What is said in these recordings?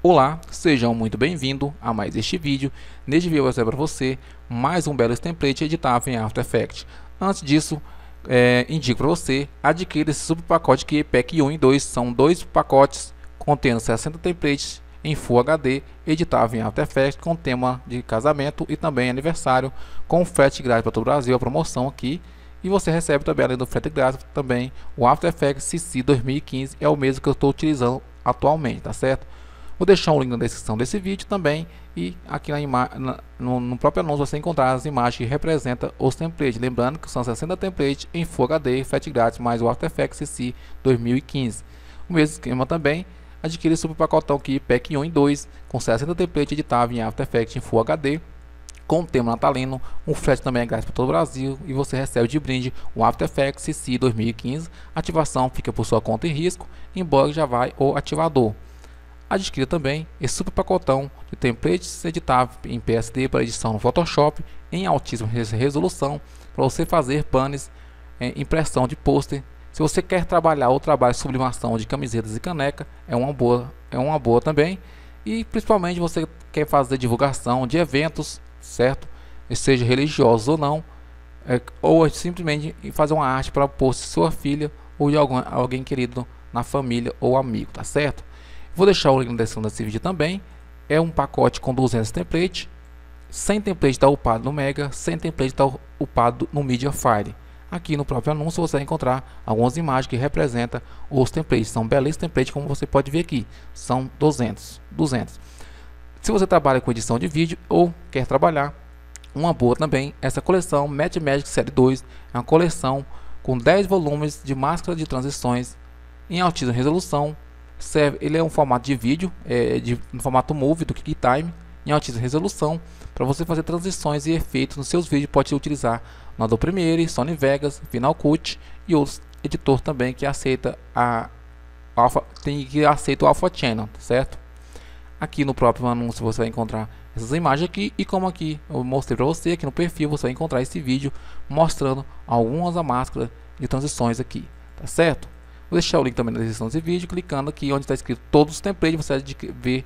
Olá, sejam muito bem-vindos a mais este vídeo. Neste vídeo eu vou mostrar para você mais um belo template editável em After Effects. Antes disso, indico para você adquirir esse super pacote aqui, Pack 1 e 2. São dois pacotes contendo 60 templates em Full HD, editável em After Effects, com tema de casamento e também aniversário, com frete grátis para todo o Brasil, a promoção aqui. E você recebe também, além do frete grátis, também o After Effects CC 2015, é o mesmo que eu estou utilizando atualmente, tá certo? Vou deixar um link na descrição desse vídeo também, e aqui no próprio anúncio você encontrar as imagens que representam os templates. Lembrando que são 60 templates em Full HD, frete grátis, mais o After Effects CC 2015. O mesmo esquema também, adquire esse super pacotão aqui, Pack 1 e 2, com 60 templates editáveis em After Effects em Full HD, com o tema natalino. Um frete também é grátis para todo o Brasil, e você recebe de brinde o After Effects CC 2015. Ativação fica por sua conta e risco, embora já vai o ativador. Adquira também esse super pacotão de templates editáveis em PSD para edição no Photoshop em altíssima resolução, para você fazer banners, impressão de pôster. Se você quer trabalhar ou trabalhar sublimação de camisetas e caneca, é uma boa também. E principalmente você quer fazer divulgação de eventos, certo? Seja religiosos ou não, ou simplesmente fazer uma arte para post de sua filha ou de alguém querido na família ou amigo, tá certo? Vou deixar o link na descrição desse vídeo também. É um pacote com 200 templates, 100 templates está upado no Mega, 100 templates está upado no Mediafire. Aqui no próprio anúncio você vai encontrar algumas imagens que representam os templates. São belíssimos templates, como você pode ver aqui. São 200. Se você trabalha com edição de vídeo ou quer trabalhar, uma boa também, essa coleção Match Magic Série 2 é uma coleção com 10 volumes de máscara de transições em altíssima resolução. Ele é um formato de vídeo, no formato Movie do QuickTime, em altíssima resolução, para você fazer transições e efeitos nos seus vídeos. Pode utilizar no Adobe Premiere, Sony Vegas, Final Cut e outros editores também que aceita o Alpha Channel, certo? Aqui no próprio anúncio você vai encontrar essas imagens aqui, e como aqui eu mostrei para você, aqui no perfil você vai encontrar esse vídeo mostrando algumas máscaras de transições aqui, tá certo? Vou deixar o link também na descrição desse vídeo, clicando aqui onde está escrito todos os templates, você vai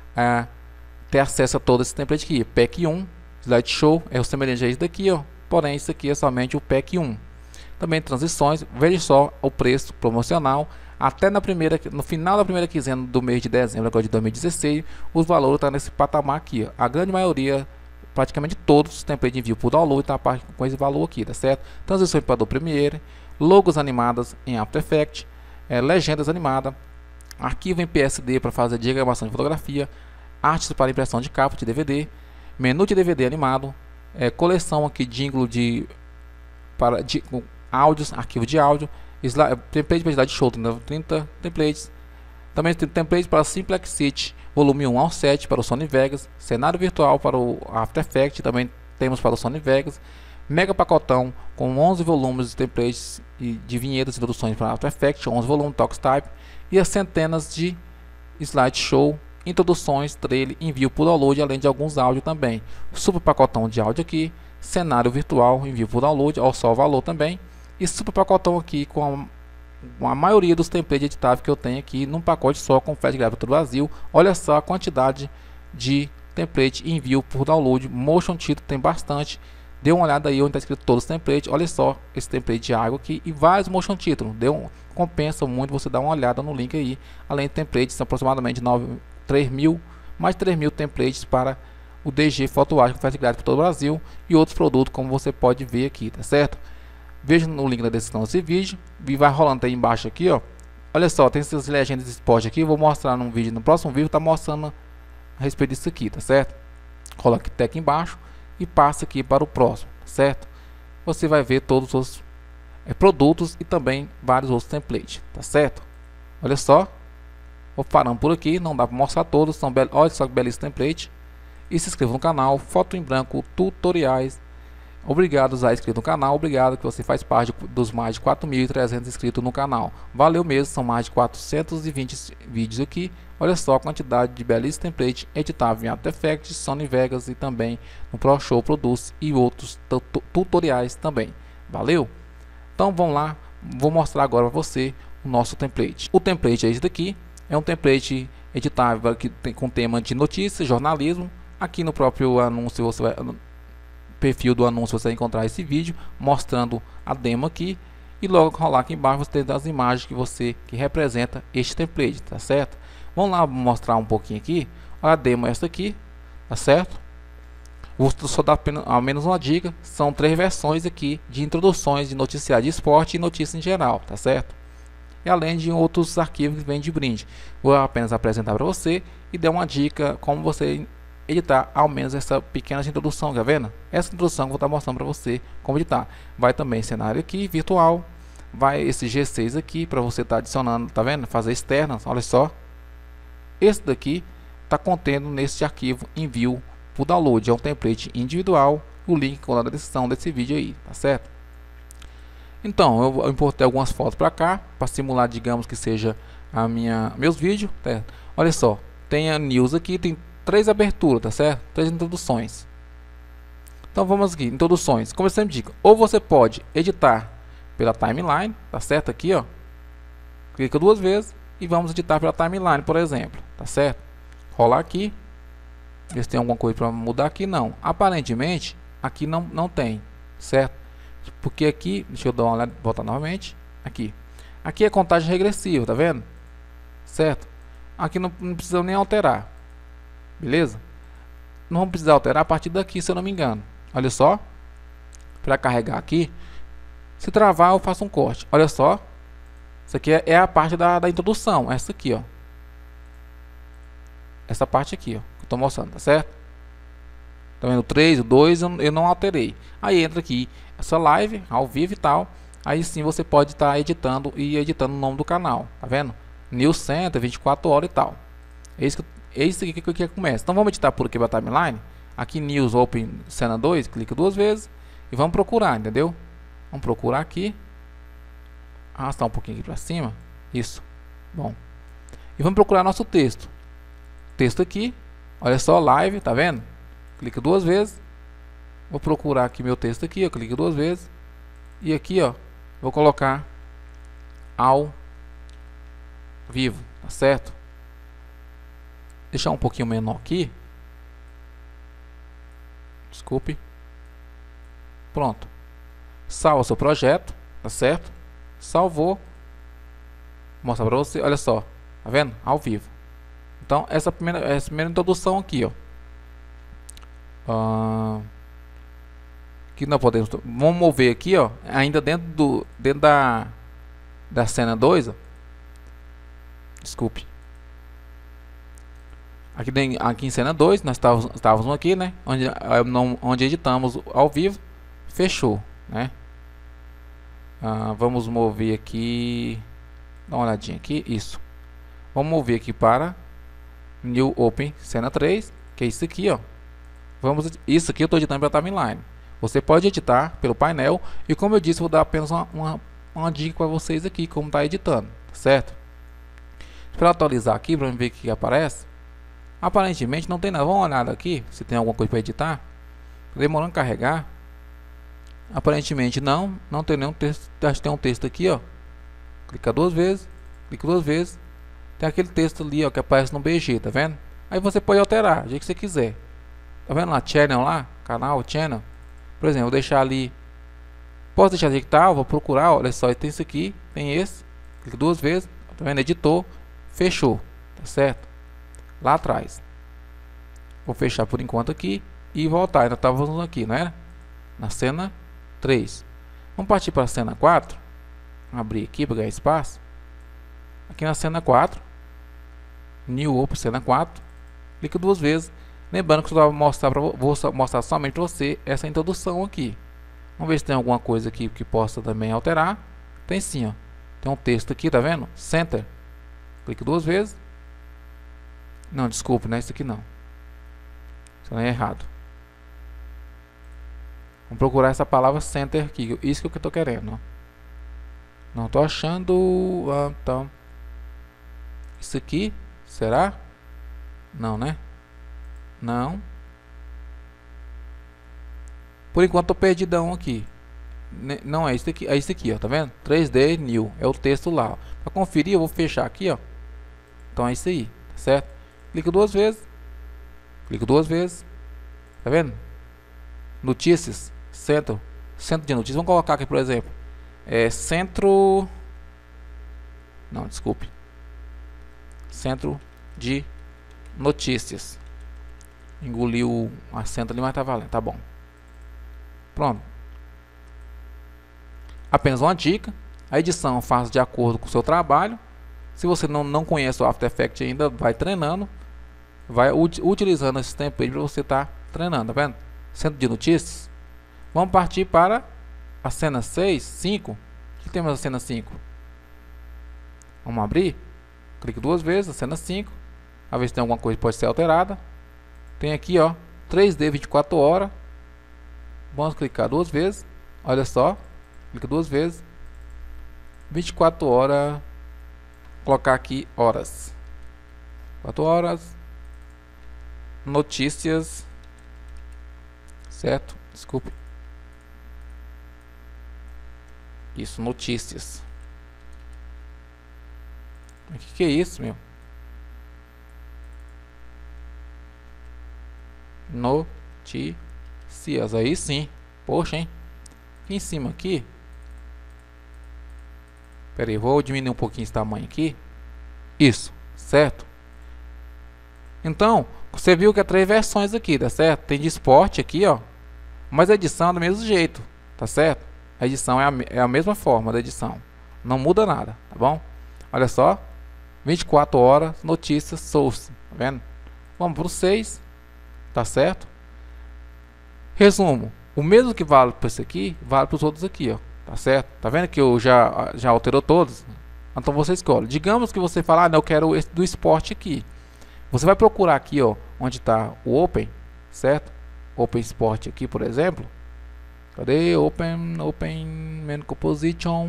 ter acesso a todos esses templates aqui. Pack 1, Slideshow, é o semelhante a esse daqui, ó, porém isso aqui é somente o Pack 1. Também transições, veja só o preço promocional, até no final da primeira quinzena do mês de dezembro agora de 2016, os valores estão nesse patamar aqui, ó. A grande maioria, praticamente todos os templates de envio por download está com esse valor aqui, tá certo? Transições para o Premiere, logos animadas em After Effects, legendas animadas, arquivo em PSD para fazer diagramação de fotografia, artes para impressão de capa de DVD, menu de DVD animado, coleção aqui de jingle para áudios, arquivo de áudio, template para slideshow, 30 templates, também tem template para Simplex City, volume 1 ao 7 para o Sony Vegas, cenário virtual para o After Effects, também temos para o Sony Vegas, mega pacotão com 11 volumes de templates e de vinhetas e introduções para After Effects, 11 volumes Talks Type, e as centenas de slideshow, introduções, trailer, envio por download, além de alguns áudios também. Super pacotão de áudio aqui, cenário virtual, envio por download, ao só o valor também, e super pacotão aqui com a maioria dos templates editáveis que eu tenho aqui num pacote só, com frete grátis para todo o Brasil. Olha só a quantidade de template envio por download. Motion Título tem bastante. Dê uma olhada aí onde está escrito todos os templates. Olha só esse template de água aqui e vários motion títulos. Compensa muito você dar uma olhada no link aí. Além de templates, aproximadamente mais de 3 mil templates para o DG Photo com frete grátis para todo o Brasil, e outros produtos como você pode ver aqui, tá certo? Veja no link na descrição desse vídeo e vai rolando aí embaixo aqui, ó. Olha só, tem essas legendas de esporte aqui. Vou mostrar num vídeo, no próximo vídeo tá mostrando a respeito disso aqui, tá certo? Coloque até aqui embaixo e passa aqui para o próximo, certo? Você vai ver todos os produtos e também vários outros templates, tá certo? Olha só, vou parando por aqui, não dá para mostrar todos, olha só que belíssimo template. E se inscreva no canal, foto em branco, tutoriais. Obrigado a inscrito no canal, obrigado que você faz parte dos mais de 4.300 inscritos no canal. Valeu mesmo, são mais de 420 vídeos aqui. Olha só a quantidade de belíssimos templates editáveis em After Effects, Sony Vegas e também no ProShow Produce e outros tutoriais também. Valeu? Então vamos lá, vou mostrar agora para você o nosso template. O template é esse daqui, é um template editável aqui com tema de notícias, jornalismo. Aqui no próprio anúncio, você vai, no perfil do anúncio, você vai encontrar esse vídeo mostrando a demo aqui. E logo rolar aqui embaixo você tem as imagens que representa este template, tá certo? Vamos lá mostrar um pouquinho aqui. Olha a demo essa aqui, tá certo? Vou só dar ao menos uma dica. São 3 versões aqui de introduções de noticiário de esporte e notícia em geral, tá certo? E além de outros arquivos que vêm de brinde. Vou apenas apresentar para você e dar uma dica como você editar ao menos essa pequena introdução, tá vendo? Essa introdução que eu vou estar mostrando para você como editar. Vai também cenário aqui, virtual. Vai esse G6 aqui para você estar adicionando, tá vendo? Fazer externas, olha só. Esse daqui está contendo nesse arquivo envio por download, é um template individual. O link na descrição desse vídeo aí, tá certo? Então, eu importei algumas fotos para cá, para simular, digamos que seja meus vídeos, tá? Olha só, tem a news aqui, tem 3 aberturas, tá certo? 3 introduções. Então vamos aqui, introduções. Como eu sempre digo, ou você pode editar pela timeline, tá certo? Aqui, ó, clica 2 vezes e vamos editar pela timeline, por exemplo, tá certo? Rolar aqui, ver se tem alguma coisa para mudar aqui. Não, aparentemente aqui não tem, certo? Porque aqui, deixa eu dar uma olhada, voltar novamente. Aqui é contagem regressiva, tá vendo? Certo? Aqui não precisa nem alterar, beleza? Não vamos precisar alterar a partir daqui, se eu não me engano. Olha só, para carregar aqui, se travar eu faço um corte. Olha só, isso aqui é a parte da introdução, essa aqui, ó. Essa parte aqui, ó, que eu estou mostrando, tá certo? Tá vendo? O 3, o 2 eu não alterei. Aí entra aqui essa live ao vivo e tal. Aí sim você pode estar editando o nome do canal, tá vendo? News Center, 24 horas e tal. É isso aqui que começa. Então vamos editar por aqui para timeline. Aqui News Open Cena 2, clica 2 vezes e vamos procurar, entendeu? Vamos procurar aqui. Arrastar um pouquinho aqui para cima. Isso. Bom. E vamos procurar nosso texto. Texto aqui. Olha só, live, tá vendo? Clica 2 vezes. Vou procurar aqui meu texto aqui, eu clico 2 vezes. E aqui, ó, vou colocar ao vivo, tá certo? Deixar um pouquinho menor aqui. Desculpe. Pronto. Salva seu projeto, tá certo? Salvou. Vou mostrar para você, olha só, tá vendo? Ao vivo. Então essa primeira introdução aqui, ó. Que não podemos. Vamos mover aqui, ó, ainda dentro da cena 2, ó. Desculpe. Aqui em cena 2, nós estávamos aqui, né, onde editamos ao vivo. Fechou, né? Vamos mover aqui, dá uma olhadinha aqui, isso. Vamos mover aqui para New Open Cena 3, que é isso aqui, ó. Isso aqui eu estou editando para timeline. Você pode editar pelo painel e, como eu disse, vou dar apenas uma dica para vocês aqui como está editando, certo? Para atualizar aqui, para ver o que aparece. Aparentemente não tem nada. Vamos olhar aqui se tem alguma coisa para editar. Demorando a carregar. Aparentemente não tem nenhum texto. Acho que tem um texto aqui, ó. Clica 2 vezes, clica 2 vezes. Tem aquele texto ali, ó, que aparece no BG, tá vendo? Aí você pode alterar do jeito que você quiser. Tá vendo lá, channel lá, canal, channel. Por exemplo, vou deixar ali. Posso deixar de que tá, vou procurar, olha só, tem isso aqui, tem esse. Clica 2 vezes, tá vendo? Editou, fechou, tá certo? Lá atrás. Vou fechar por enquanto aqui e voltar. Ainda estávamos aqui, né? Na cena 3. Vamos partir para a cena 4. Vou abrir aqui para ganhar espaço. Aqui na cena 4. New Open Cena 4. Clica 2 vezes. Lembrando que eu vou mostrar somente para você essa introdução aqui. Vamos ver se tem alguma coisa aqui que possa também alterar. Tem sim, ó. Tem um texto aqui, tá vendo? Center. Clique 2 vezes. Não, desculpe, não é isso aqui não. Isso não é errado. Vamos procurar essa palavra center aqui. Isso que eu estou querendo, ó. Não estou achando. Então, isso aqui, será? Não, né? Não. Por enquanto estou perdidão aqui. Não é isso aqui, é isso aqui, ó, tá vendo? 3D New, é o texto lá. Para conferir, eu vou fechar aqui, ó. Então é isso aí, certo? Clico duas vezes, tá vendo? Notícias, centro de notícias. Vamos colocar aqui, por exemplo, centro de notícias. Engoliu o acento ali, mas tá valendo, tá bom. Pronto. Apenas uma dica: a edição faz de acordo com o seu trabalho. Se você não conhece o After Effects ainda, vai treinando, vai utilizando esse tempo aí para você estar treinando, tá vendo? Centro de notícias. Vamos partir para a cena 6, 5. O que temos na cena 5? Vamos abrir. Clique duas vezes na cena 5. A ver se tem alguma coisa que pode ser alterada. Tem aqui, ó, 3D 24 horas. Vamos clicar duas vezes. Olha só. Clica duas vezes. 24 horas. Colocar aqui horas. 4 horas. Notícias. Certo? Desculpe. Isso, notícias. O que é isso, meu? Notícias. Aí sim. Poxa, hein? Aqui em cima aqui. Pera aí, vou diminuir um pouquinho esse tamanho aqui. Isso, certo? Então, você viu que é 3 versões aqui, tá certo? Tem de esporte aqui, ó. Mas a edição é do mesmo jeito, tá certo? A edição é a mesma forma da edição. Não muda nada, tá bom? Olha só. 24 horas, notícias, source. Tá vendo? Vamos para o 6. Tá certo? Resumo. O mesmo que vale para esse aqui, vale para os outros aqui, ó. Tá certo? Tá vendo que eu já alterou todos? Então você escolhe. Digamos que você fala, não, eu quero esse do esporte aqui. Você vai procurar aqui, ó, onde está o Open, certo? Open Sport aqui, por exemplo. Cadê? Open Man Composition.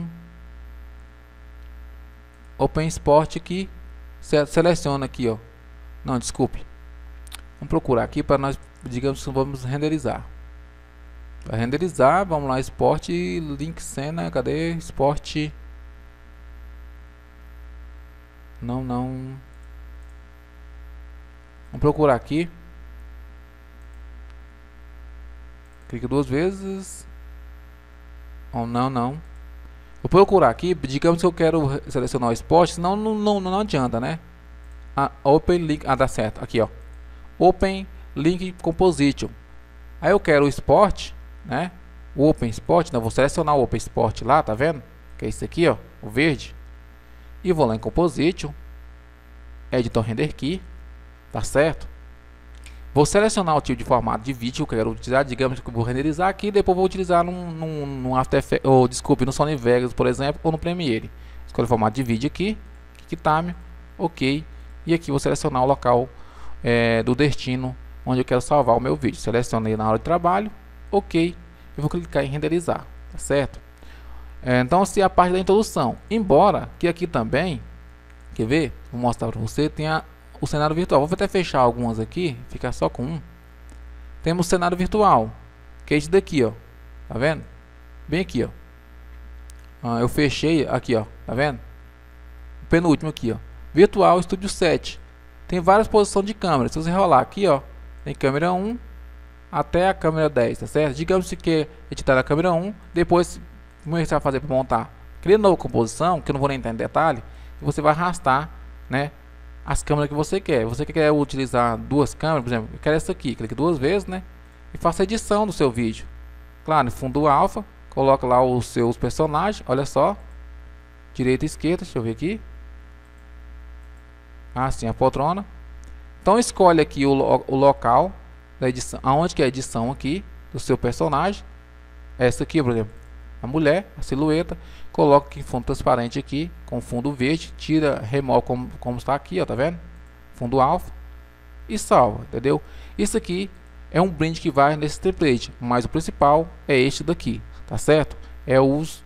Open Sport aqui. Seleciona aqui, ó. Não, desculpe. Vamos procurar aqui para nós, digamos que vamos renderizar. Para renderizar, vamos lá, Sport, Link Cena, cadê? Sport. Não. Vamos procurar aqui. Clica duas vezes. Oh, não. Vou procurar aqui, digamos que eu quero selecionar o esporte, senão não adianta, né? Open Link, dá certo, aqui ó. Open Link Composition. Aí eu quero o esporte, né? O Open Sport, vou selecionar o Open Sport lá, tá vendo? Que é esse aqui, ó, o verde. E vou lá em Composition, Editor Render Key, tá certo? Vou selecionar o tipo de formato de vídeo que eu quero utilizar, digamos que eu vou renderizar aqui, depois vou utilizar num After Effects, ou desculpe, no Sony Vegas, por exemplo, ou no Premiere. Escolho o formato de vídeo aqui, QuickTime, OK, e aqui vou selecionar o local do destino onde eu quero salvar o meu vídeo. Selecionei na hora de trabalho, OK, e vou clicar em renderizar, tá certo? Então, se a parte da introdução, embora que aqui também, quer ver? Vou mostrar para você, tem o cenário virtual. Vou até fechar algumas aqui, ficar só com um. Temos o cenário virtual, que é esse daqui, ó. Tá vendo? Bem aqui, ó. Eu fechei aqui, ó. Tá vendo? O penúltimo aqui, ó. Virtual Studio 7. Tem várias posições de câmera. Se você rolar aqui, ó, tem câmera 1 até a câmera 10, tá certo? Digamos que quer editar a câmera 1, depois como você vai fazer para montar? Cria nova composição, que eu não vou nem entrar em detalhe, e você vai arrastar, né, as câmeras que você quer. Você quer utilizar duas câmeras, por exemplo, eu quero essa aqui, clique duas vezes, né, e faça a edição do seu vídeo. Claro, no fundo alfa, coloca lá os seus personagens, olha só, direita e esquerda, deixa eu ver aqui. Assim, a poltrona. Então escolhe aqui o local da edição, aonde que é a edição aqui do seu personagem. Essa aqui, por exemplo, a mulher, a silhueta. Coloca aqui fundo transparente aqui com fundo verde, tira, remove como está aqui, ó, tá vendo? Fundo alfa e salva, entendeu? Isso aqui é um brinde que vai nesse template, mas o principal é este daqui, tá certo? É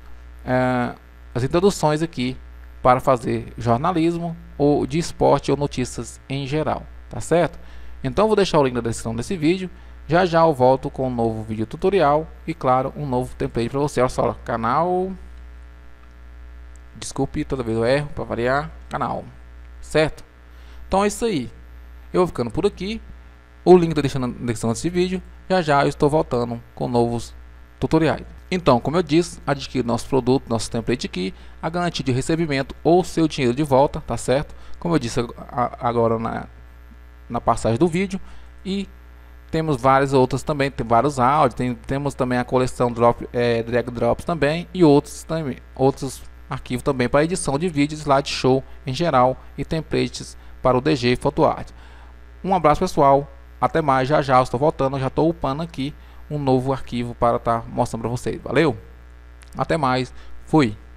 as introduções aqui para fazer jornalismo ou de esporte ou notícias em geral, tá certo? Então vou deixar o link na descrição desse vídeo. Já eu volto com um novo vídeo tutorial e claro, um novo template para você. Olha só, canal, desculpe, toda vez eu erro, para variar, canal, certo? Então é isso aí. Eu vou ficando por aqui. O link está deixando na descrição desse vídeo. Já já eu estou voltando com novos tutoriais. Então, como eu disse, adquira nosso produto, nosso template aqui, a garantia de recebimento ou seu dinheiro de volta, tá certo? Como eu disse agora na passagem do vídeo. E temos várias outras também, tem vários áudios, temos também a coleção drag drops também e outros arquivos também para edição de vídeos, slideshow em geral e templates para o DG PhotoArt. Um abraço pessoal, até mais, já já eu estou voltando, já estou upando aqui um novo arquivo para estar mostrando para vocês. Valeu, até mais, fui.